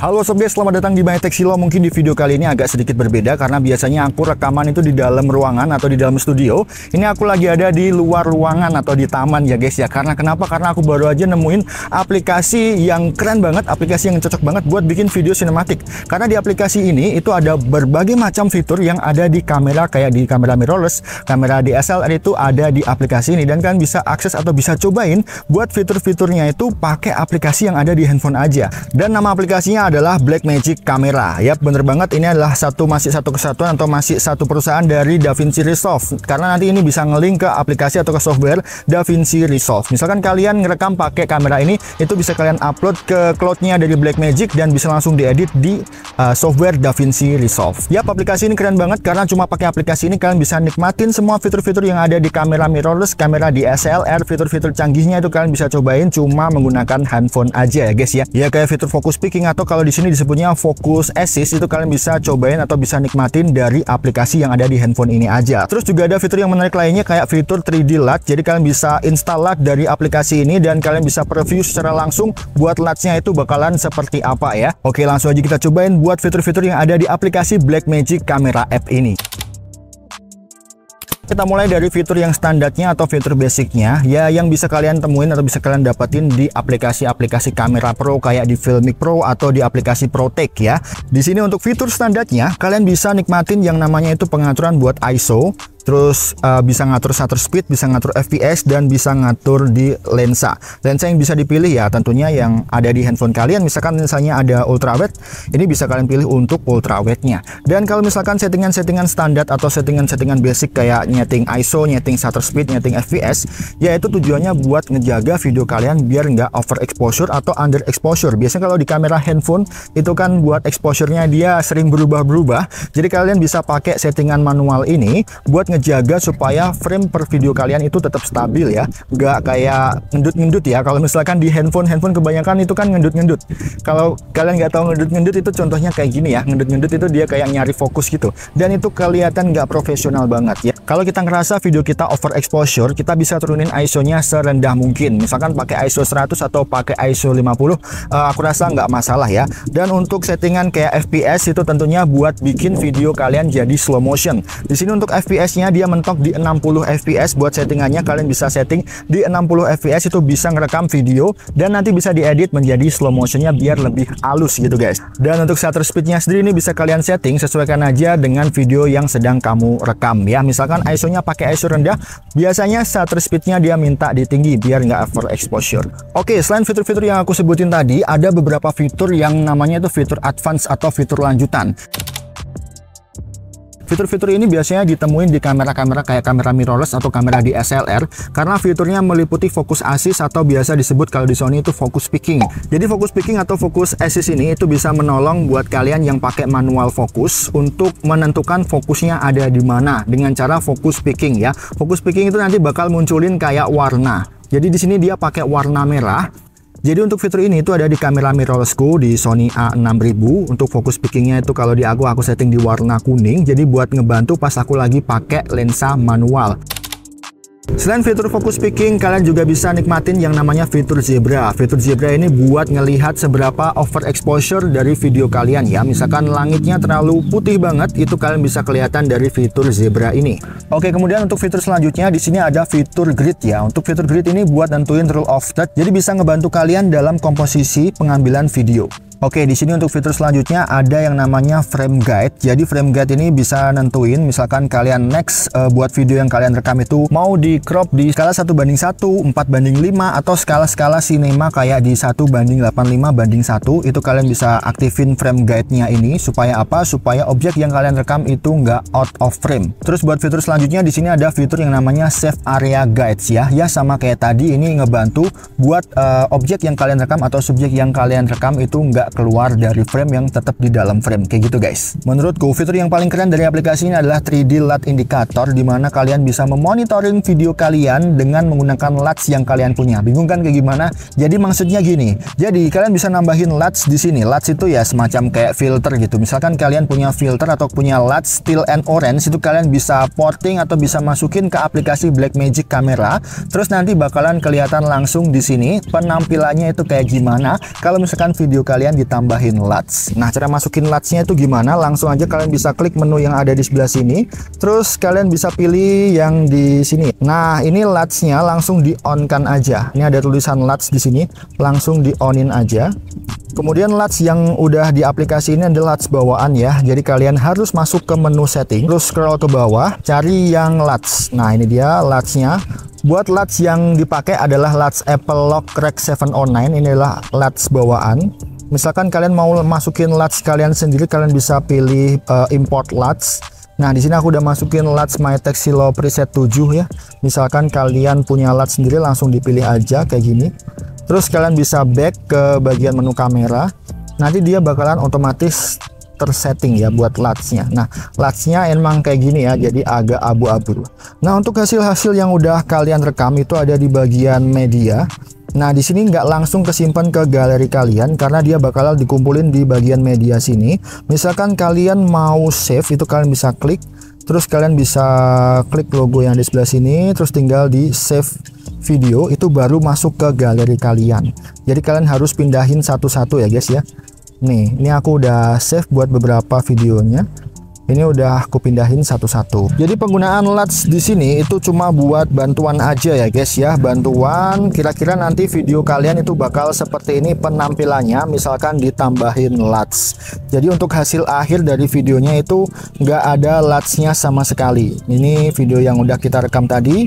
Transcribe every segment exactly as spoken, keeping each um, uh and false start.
Halo sob guys, selamat datang di My Tech Silo. Mungkin di video kali ini agak sedikit berbeda karena biasanya aku rekaman itu di dalam ruangan atau di dalam studio. Ini aku lagi ada di luar ruangan atau di taman ya guys ya. Karena kenapa? Karena aku baru aja nemuin aplikasi yang keren banget, aplikasi yang cocok banget buat bikin video sinematik. Karena di aplikasi ini itu ada berbagai macam fitur yang ada di kamera, kayak di kamera mirrorless, kamera D S L R itu ada di aplikasi ini, dan kalian bisa akses atau bisa cobain buat fitur-fiturnya itu pakai aplikasi yang ada di handphone aja. Dan nama aplikasinya adalah Blackmagic Camera. Yap, bener banget, ini adalah satu masih satu kesatuan atau masih satu perusahaan dari DaVinci Resolve. Karena nanti ini bisa ngelink ke aplikasi atau ke software DaVinci Resolve. Misalkan kalian ngerekam pakai kamera ini, itu bisa kalian upload ke cloudnya dari Blackmagic dan bisa langsung diedit di uh, software DaVinci Resolve. Yap, aplikasi ini keren banget karena cuma pakai aplikasi ini kalian bisa nikmatin semua fitur-fitur yang ada di kamera mirrorless, kamera D S L R, fitur-fitur canggihnya itu kalian bisa cobain cuma menggunakan handphone aja ya guys ya. Ya kayak fitur focus picking atau kalau di sini disebutnya focus assist, itu kalian bisa cobain atau bisa nikmatin dari aplikasi yang ada di handphone ini aja. Terus juga ada fitur yang menarik lainnya kayak fitur three D L U T. Jadi kalian bisa install L U T dari aplikasi ini dan kalian bisa preview secara langsung buat L U T-nya itu bakalan seperti apa ya. Oke, langsung aja kita cobain buat fitur-fitur yang ada di aplikasi Blackmagic Camera app ini. Kita mulai dari fitur yang standarnya atau fitur basicnya ya, yang bisa kalian temuin atau bisa kalian dapetin di aplikasi-aplikasi kamera pro kayak di Filmic Pro atau di aplikasi ProTake ya. Di sini untuk fitur standarnya kalian bisa nikmatin yang namanya itu pengaturan buat I S O. Terus uh, bisa ngatur shutter speed, bisa ngatur F P S, dan bisa ngatur di lensa. Lensa yang bisa dipilih ya tentunya yang ada di handphone kalian. Misalkan lensanya ada ultrawide, ini bisa kalian pilih untuk ultrawide-nya. Dan kalau misalkan settingan-settingan standar atau settingan-settingan basic kayak nyeting I S O, nyeting shutter speed, nyeting F P S, ya itu tujuannya buat ngejaga video kalian biar nggak overexposure atau underexposure. Biasanya kalau di kamera handphone itu kan buat exposure-nya dia sering berubah-berubah. Jadi kalian bisa pakai settingan manual ini buat ngejaga supaya frame per video kalian itu tetap stabil ya, nggak kayak ngendut-ngendut ya. Kalau misalkan di handphone handphone kebanyakan itu kan ngendut-ngendut. Kalau kalian nggak tahu ngendut-ngendut itu contohnya kayak gini ya, ngendut-ngendut itu dia kayak nyari fokus gitu, dan itu kelihatan nggak profesional banget ya. Kalau kita ngerasa video kita overexposure, kita bisa turunin I S O-nya serendah mungkin, misalkan pakai I S O seratus atau pakai I S O lima puluh, uh, aku rasa nggak masalah ya. Dan untuk settingan kayak F P S itu tentunya buat bikin video kalian jadi slow motion. Di sini untuk F P S-nya dia mentok di enam puluh F P S. Buat settingannya kalian bisa setting di enam puluh F P S, itu bisa ngerekam video dan nanti bisa diedit menjadi slow motionnya biar lebih halus gitu guys. Dan untuk shutter speednya sendiri ini bisa kalian setting, sesuaikan aja dengan video yang sedang kamu rekam ya. Misalkan I S O-nya pakai I S O rendah, biasanya shutter speednya dia minta ditinggi biar nggak overexposure. Oke, selain fitur-fitur yang aku sebutin tadi, ada beberapa fitur yang namanya itu fitur advance atau fitur lanjutan. Fitur-fitur ini biasanya ditemuin di kamera-kamera kayak kamera mirrorless atau kamera D S L R karena fiturnya meliputi fokus assist atau biasa disebut kalau di Sony itu focus picking. Jadi focus picking atau focus assist ini itu bisa menolong buat kalian yang pakai manual fokus untuk menentukan fokusnya ada di mana dengan cara focus picking ya. Focus picking itu nanti bakal munculin kayak warna. Jadi di sini dia pakai warna merah. Jadi untuk fitur ini itu ada di kamera mirrorlessku di Sony A enam ribu. Untuk fokus pickingnya itu kalau di aku aku setting di warna kuning. Jadi buat ngebantu pas aku lagi pakai lensa manual. Selain fitur focus picking, kalian juga bisa nikmatin yang namanya fitur zebra. Fitur zebra ini buat ngelihat seberapa overexposure dari video kalian ya. Misalkan langitnya terlalu putih banget, itu kalian bisa kelihatan dari fitur zebra ini. Oke, kemudian untuk fitur selanjutnya di sini ada fitur grid ya. Untuk fitur grid ini buat nentuin rule of third, jadi bisa ngebantu kalian dalam komposisi pengambilan video. Oke, di sini untuk fitur selanjutnya ada yang namanya frame guide. Jadi frame guide ini bisa nentuin misalkan kalian next uh, buat video yang kalian rekam itu mau di crop di skala satu banding satu, empat banding lima, atau skala-skala sinema kayak di satu banding delapan puluh lima banding satu. Itu kalian bisa aktifin frame guide-nya ini supaya apa? Supaya objek yang kalian rekam itu nggak out of frame. Terus buat fitur selanjutnya di sini ada fitur yang namanya save area guides ya. Ya sama kayak tadi, ini ngebantu buat uh, objek yang kalian rekam atau subjek yang kalian rekam itu nggak keluar dari frame, yang tetap di dalam frame kayak gitu guys. Menurutku fitur yang paling keren dari aplikasi ini adalah three D L U T Indicator, dimana kalian bisa memonitoring video kalian dengan menggunakan L U Ts yang kalian punya. Bingung kan kayak gimana? Jadi maksudnya gini, jadi kalian bisa nambahin L U Ts di sini. L U Ts itu ya semacam kayak filter gitu. Misalkan kalian punya filter atau punya L U T still and orange, itu kalian bisa porting atau bisa masukin ke aplikasi Blackmagic Camera. Terus nanti bakalan kelihatan langsung di sini penampilannya itu kayak gimana kalau misalkan video kalian ditambahin L U T. Nah, cara masukin L U T-nya itu gimana? Langsung aja kalian bisa klik menu yang ada di sebelah sini. Terus kalian bisa pilih yang di sini. Nah, ini L U T-nya langsung di-on-kan aja. Ini ada tulisan L U T di sini, langsung di-on-in aja. Kemudian L U T yang udah di aplikasi ini adalah L U T bawaan ya. Jadi kalian harus masuk ke menu setting, terus scroll ke bawah, cari yang L U T. Nah, ini dia L U T-nya. Buat L U T yang dipakai adalah L U T Apple Lock Rec tujuh nol sembilan. Ini adalah L U T bawaan. Misalkan kalian mau masukin L U T kalian sendiri, kalian bisa pilih uh, import L U T. Nah, di sini aku udah masukin L U T Mytek Silo preset tujuh ya. Misalkan kalian punya L U T sendiri, langsung dipilih aja kayak gini. Terus kalian bisa back ke bagian menu kamera. Nanti dia bakalan otomatis tersetting ya buat L U T-nya. Nah, L U T-nya emang kayak gini ya, jadi agak abu-abu. Nah, untuk hasil-hasil yang udah kalian rekam itu ada di bagian media. Nah, di sini nggak langsung kesimpan ke galeri kalian karena dia bakal dikumpulin di bagian media sini. Misalkan kalian mau save, itu kalian bisa klik, terus kalian bisa klik logo yang di sebelah sini, terus tinggal di save video, itu baru masuk ke galeri kalian. Jadi kalian harus pindahin satu-satu ya guys ya. Nih, ini aku udah save buat beberapa videonya. Ini udah aku pindahin satu-satu. Jadi penggunaan L U T di sini itu cuma buat bantuan aja ya guys ya. Bantuan, kira-kira nanti video kalian itu bakal seperti ini penampilannya. Misalkan ditambahin L U T. Jadi untuk hasil akhir dari videonya itu nggak ada L U T-nya sama sekali. Ini video yang udah kita rekam tadi.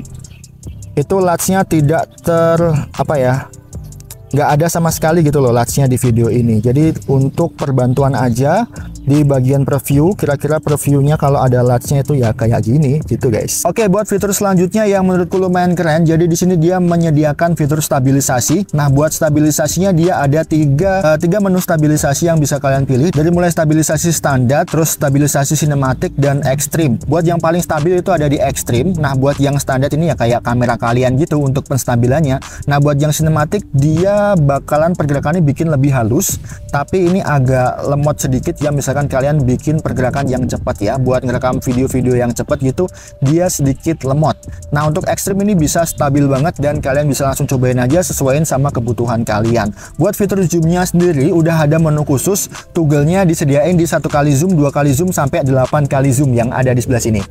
Itu L U T-nya tidak ter apa ya? Nggak ada sama sekali gitu loh L U T-nya di video ini. Jadi untuk perbantuan aja di bagian preview, kira-kira previewnya kalau ada L U T-nya itu ya kayak gini gitu guys. Oke, buat fitur selanjutnya yang menurutku lumayan keren. Jadi di sini dia menyediakan fitur stabilisasi. Nah, buat stabilisasinya dia ada tiga uh, tiga menu stabilisasi yang bisa kalian pilih. Dari mulai stabilisasi standar, terus stabilisasi sinematik dan ekstrim. Buat yang paling stabil itu ada di ekstrim. Nah, buat yang standar ini ya kayak kamera kalian gitu untuk penstabilannya. Nah, buat yang sinematik dia bakalan pergerakannya bikin lebih halus, tapi ini agak lemot sedikit ya. Misalkan kalian bikin pergerakan yang cepat ya, buat ngerekam video-video yang cepat gitu, dia sedikit lemot. Nah, untuk ekstrim ini bisa stabil banget dan kalian bisa langsung cobain aja sesuaiin sama kebutuhan kalian. Buat fitur zoomnya sendiri udah ada menu khusus, toggle-nya disediain di satu kali zoom, dua kali zoom sampai delapan kali zoom yang ada di sebelah sini.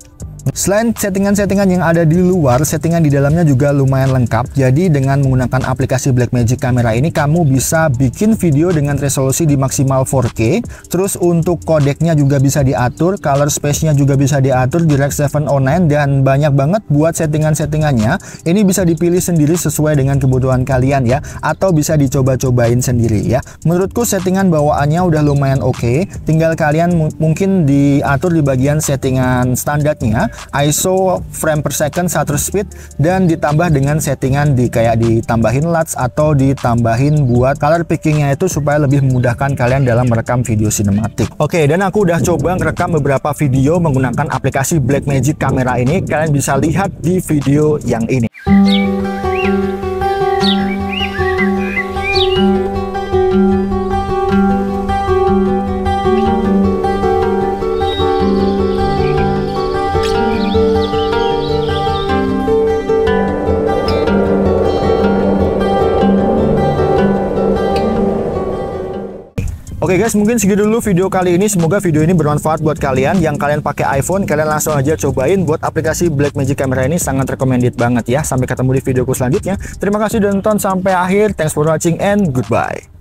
Selain settingan-settingan yang ada di luar, settingan di dalamnya juga lumayan lengkap. Jadi dengan menggunakan aplikasi Blackmagic Camera ini, kamu bisa bikin video dengan resolusi di maksimal four K. Terus untuk kodeknya juga bisa diatur, color space-nya juga bisa diatur di Rec tujuh nol sembilan, dan banyak banget buat settingan-settingannya. Ini bisa dipilih sendiri sesuai dengan kebutuhan kalian ya, atau bisa dicoba-cobain sendiri ya. Menurutku settingan bawaannya udah lumayan oke. Okay. Tinggal kalian mungkin diatur di bagian settingan standarnya, I S O, frame per second, shutter speed, dan ditambah dengan settingan di kayak ditambahin L U T atau ditambahin buat color pickingnya itu supaya lebih memudahkan kalian dalam merekam video sinematik. Oke, dan aku udah coba merekam beberapa video menggunakan aplikasi Blackmagic Camera ini. Kalian bisa lihat di video yang ini. Oke guys, mungkin segitu dulu video kali ini. Semoga video ini bermanfaat buat kalian. Yang kalian pakai iPhone, kalian langsung aja cobain. Buat aplikasi Blackmagic Camera ini sangat recommended banget ya. Sampai ketemu di videoku selanjutnya. Terima kasih udah nonton sampai akhir. Thanks for watching and goodbye.